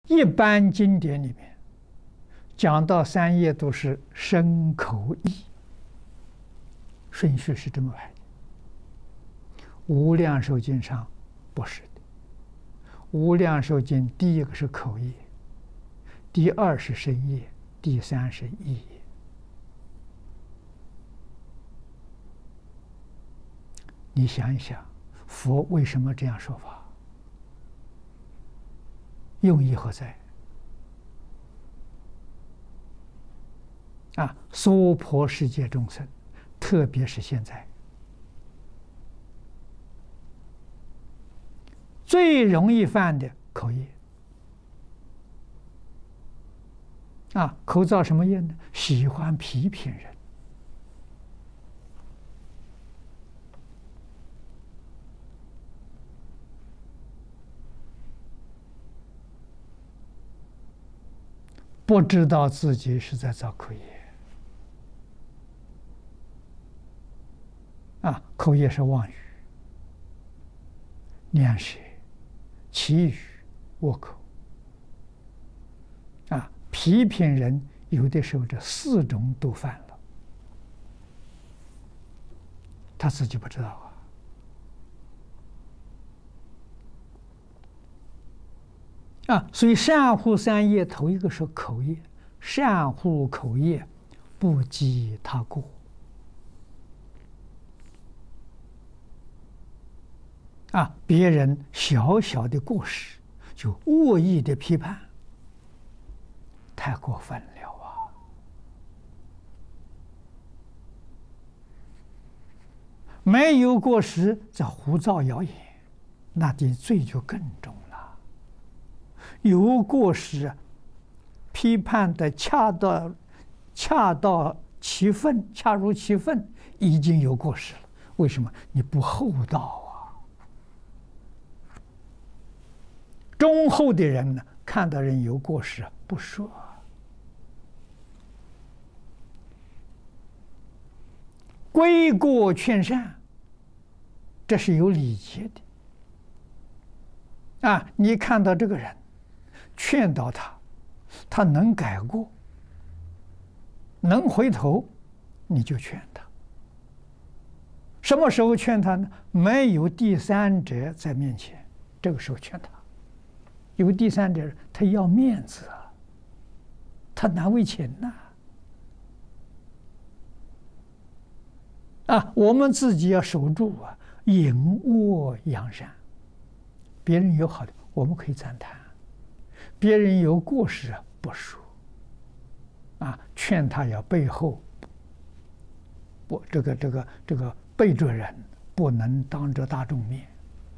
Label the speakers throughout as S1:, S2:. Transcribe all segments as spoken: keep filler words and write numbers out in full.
S1: 一般经典里面讲到三业都是身口意，顺序是这么排的。无量寿经上不是的，无量寿经第一个是口业，第二是身业，第三是意业。你想一想，佛为什么这样说法？用意何在？啊，娑婆世界众生，特别是现在，最容易犯的口业。啊，口造什么业呢？喜欢批评人。不知道自己是在造口业。啊，口业是妄语、念舌、绮语、恶口。啊，批评人有的时候这四种都犯了，他自己不知道啊。啊，所以善护三业，头一个是口业，善护口业，不积他过。啊，别人小小的过失就恶意的批判，太过分了啊！没有过失在胡造谣言，那的罪就更重了。有过失，批判的恰到恰到其分，恰如其分，已经有过失了。为什么？你不厚道啊！忠厚的人呢，看到人有过失不说，规过劝善，这是有礼节的。啊，你看到这个人，劝导他，他能改过，能回头，你就劝他。什么时候劝他呢？没有第三者在面前，这个时候劝他。有第三者，他要面子啊，他难为情呐。啊，我们自己要守住啊，隐恶扬善。别人有好的，我们可以赞叹；别人有过失啊，不说。啊，劝他要背后不这个这个这个背着人，不能当着大众面。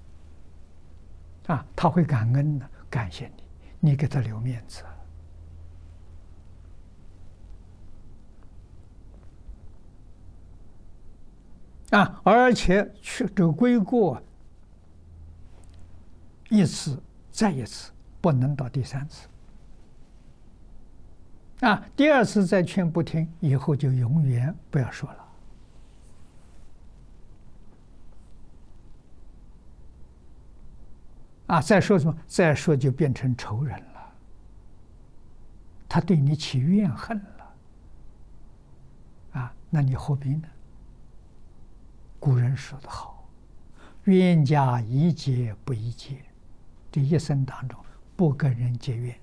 S1: 啊，他会感恩的，感谢你，你给他留面子。啊，而且去这个归过一次再一次，不能到第三次。啊，第二次再劝不听，以后就永远不要说了。啊，再说什么？再说就变成仇人了，他对你起怨恨了。啊，那你何必呢？古人说得好，冤家宜结不宜结，这一生当中不跟人结怨。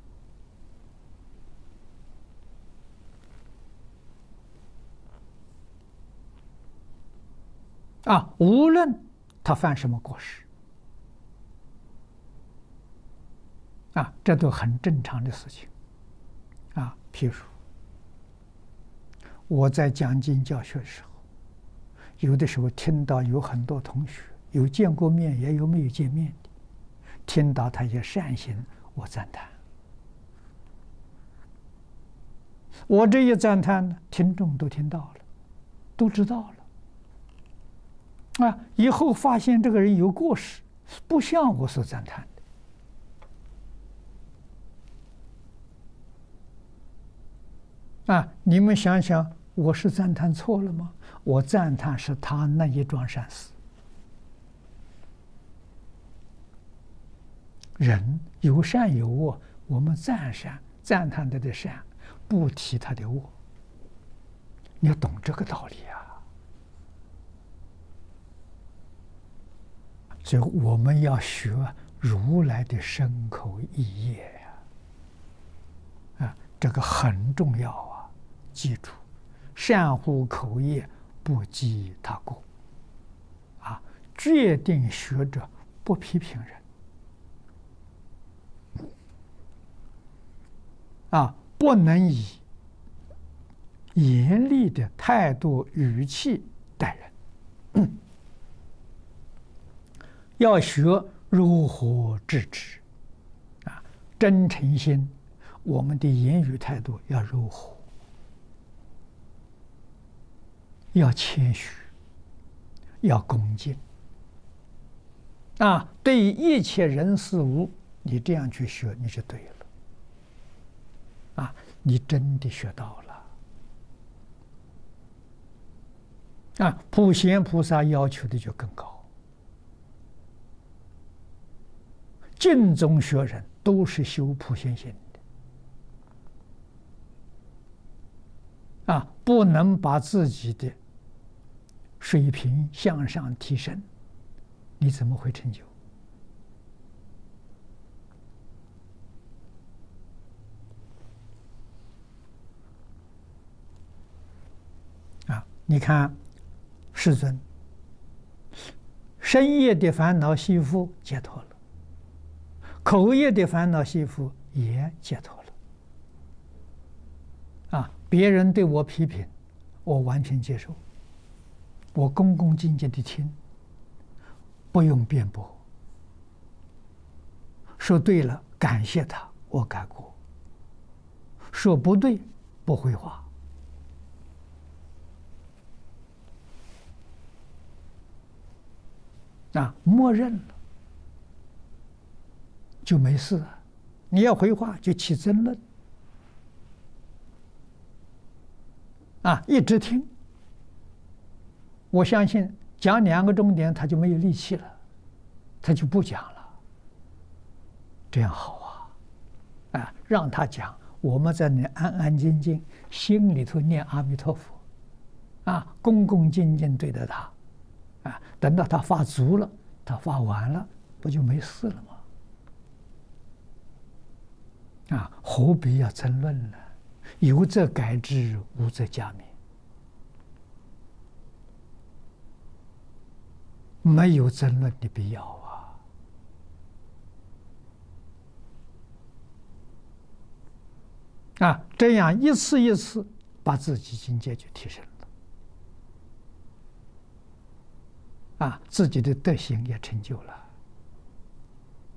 S1: 啊，无论他犯什么过失，啊，这都很正常的事情。啊，譬如我在讲经教学的时候，有的时候听到有很多同学有见过面，也有没有见面的，听到他也善行，我赞叹。我这一赞叹呢，听众都听到了，都知道了。啊，以后发现这个人有过失，不像我所赞叹的。啊，你们想想，我是赞叹错了吗？我赞叹是他那一桩善事。人有善有恶， 我们赞赏赞叹他的善，不提他的恶。你要懂这个道理啊！所以我们要学如来的身口意业呀，啊，这个很重要啊！记住，善护口业，不讥他过。啊，决定学者不批评人。啊，不能以严厉的态度语气待人，嗯、要学如何制止。啊，真诚心，我们的言语态度要柔和，要谦虚，要恭敬。啊，对于一切人事物，你这样去学，你就对了。啊，你真的学到了。啊，普贤菩萨要求的就更高。净宗学人都是修普贤行的。啊，不能把自己的水平向上提升，你怎么会成就？啊，你看。世尊，身业的烦恼习缚解脱了，口业的烦恼习缚也解脱了。啊，别人对我批评，我完全接受，我恭恭敬敬的听，不用辩驳。说对了，感谢他，我改过；说不对，不回话。啊，默认了就没事了。你要回话就起争论。啊，一直听，我相信讲两个钟点他就没有力气了，他就不讲了。这样好啊！啊，让他讲，我们在那安安静静，心里头念阿弥陀佛，啊，恭恭敬敬对待他。啊，等到他发足了，他发完了，不就没事了吗？啊，何必要争论呢？有则改之，无则加勉。没有争论的必要啊！啊，这样一次一次把自己境界就提升了。啊，自己的德行也成就了。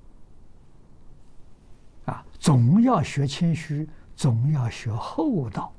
S1: 啊，总要学谦虚，总要学厚道。